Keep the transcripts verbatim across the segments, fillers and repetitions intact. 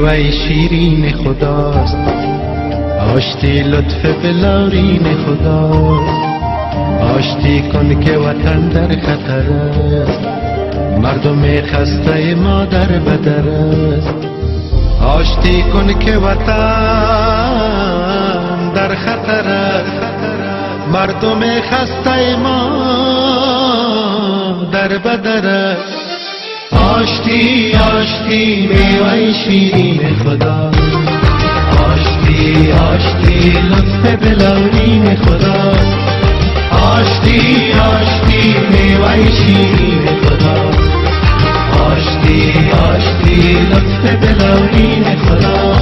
میوه شیرین خداست، آشتی لطف بلورین خداست. آشتی کن که وطن در خطر است، مردم خسته ما در بدر است. آشتی کن که وطن در خطر است، مردم خسته ما در بدر است. آشتی آشتی میوه شیرین خدا، آشتی آشتی لطف بلورین خدا. آشتی آشتی میوه شیرین خدا، آشتی آشتی لطف بلورین خدا.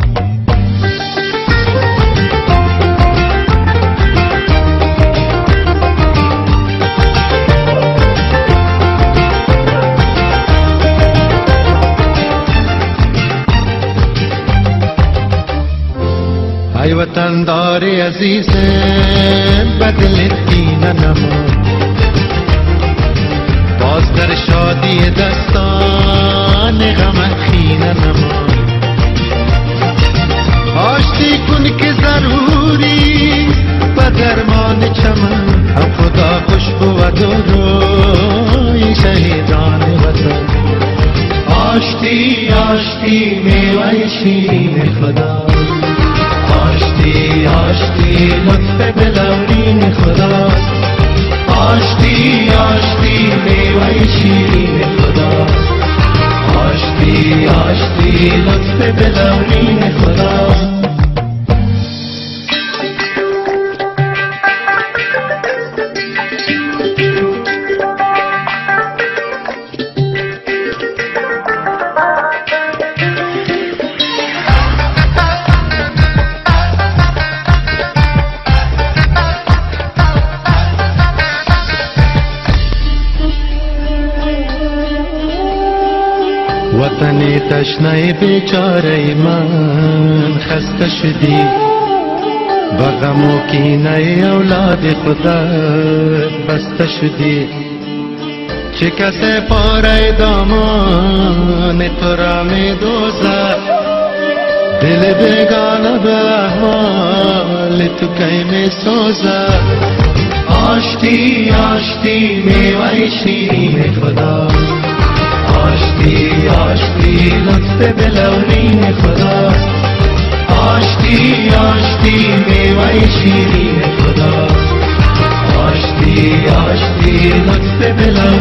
ای وطن دار عزیز بدل دین نما، باز در شادی دستان غم خین نما. آشتی کن که ضروری به درمان چمن، هم خدا خوش بود و روی شهیدان وطن. آشتی آشتی میوه شیرین خدا، آشتی آشتی لطف بلورین خدا. آشتی آشتی میوه شیرین خدا، آشتی آشتی لطف بلورین خدا. وطن تشنه بیچاره من خسته شدی، با غم و کینه اولاد خدا بسته شدی. چه کسی پاره دامان تو را می دوزد، دل بیگانه به احوال تو کی می سوزد. آشتی آشتی میوه شیرین خدا، آشتی آشتی لطف بلورین خدا. آشتی آشتی میوه شیرین خدا، آشتی آشتی لطف بلورین